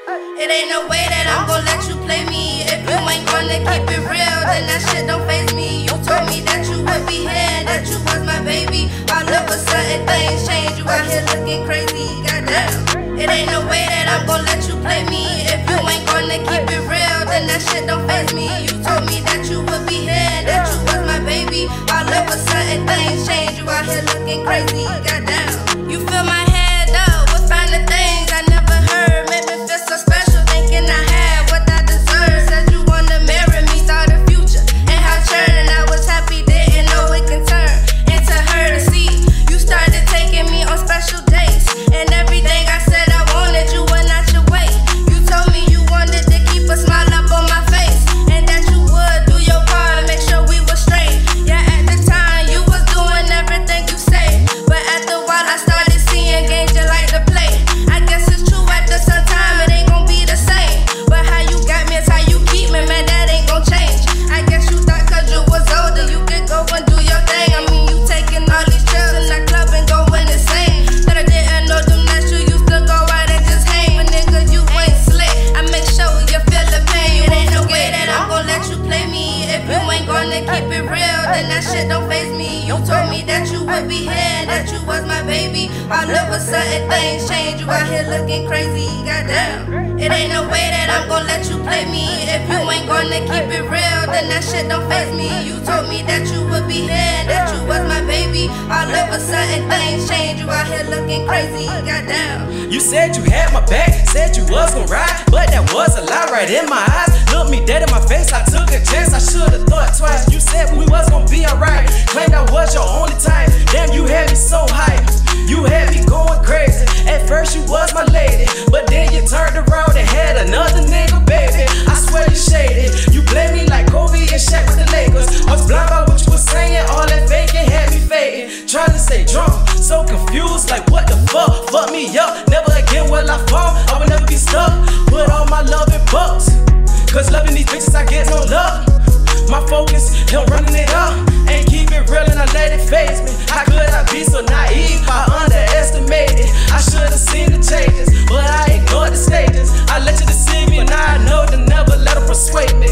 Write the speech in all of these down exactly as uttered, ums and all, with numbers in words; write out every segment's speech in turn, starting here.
It ain't no way that I'm gon' let you play me. If you ain't gonna keep it real, then that shit don't faze me. You told me that you would be here, that you was my baby. All of a sudden things change, you out here looking crazy. Goddamn. It ain't no way that I'm gon' let you play me. If you ain't gonna keep it real, then that shit don't faze me. You told me that you would be here, that you was my baby. All of a sudden things change, you out here looking crazy. Goddamn. You fill my head up with finer things I never heard. Made me feel so special, thinking I had what I deserve. Said you wanna marry me, saw the future and how churning. I was happy, didn't know it can turn into her to see. You started taking me on special dates, and everything I said I wanted, you went out your way. You told me you wanted to keep a smile up on my face, and that you would do your part to make sure we were straight. Yeah, at the time you was doing everything you say, but after a while I started seeing games you like to play. I guess it's true, at the same time it ain't gon' be the same, but how you got me is how you keep me, man, that ain't gon' change. I guess you thought cause you was older you could go and do your thing. I mean, you taking all these chills in the club and going insane. That I didn't know them that you used to go out and just hang, but nigga, you ain't slick. I make sure you feel the pain. It ain't no way that I'm gon' let you play me. If you ain't gonna keep it real, then that shit don't faze me. You told me that you would be here, that you was my baby. All of a sudden things change, you out here looking crazy. Goddamn. It ain't no way that I'm gon' let you play me. If you ain't gonna keep it real, then that shit don't faze me. You told me that you would be here, that you was my baby. All of a sudden things change, you out here looking crazy. Goddamn. You said you had my back, said you was gon' ride, but that was a lie right in my eyes. Looked me dead in my face, I took a chance, I should've thought twice. You said we was gon' be alright, claimed I was your only type. Damn, you had me so hyped, you had me going crazy. At first you was my lady, but then you turned around and had another nigga, baby. I swear you shaded, you blame me like Kobe and Shaq with the Lakers. I was blind by what you was saying, all that faking had me fading. Trying to stay drunk, so confused, like what the fuck? Fuck me up, never again will I fall, I will never be stuck. Put all my love in bucks, cause loving these bitches I get no love. My focus, him running it up, ain't keep it real and I let it faze me. How could I be so naive? I underestimated. I should've seen the changes, but I ignored the stages. I let you deceive me, and now I know to never let them persuade me.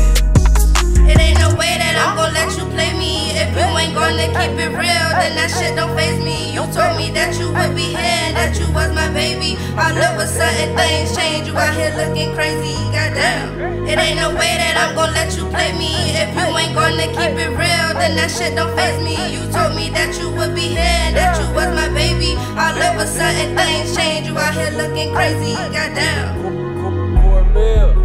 It ain't no way that I'm gon' let you play me. If you ain't gonna keep it real, then that shit don't faze me. You told me that you would be here, that you was my baby. All of a sudden things change, you out here looking crazy. Goddamn. It ain't no way that I'm gon' let you play me. If you ain't gonna keep it real, then that shit don't faze me. You told me that you would be here, that you was my baby. All of a sudden things change, you out here looking crazy. Goddamn. Cornmeal.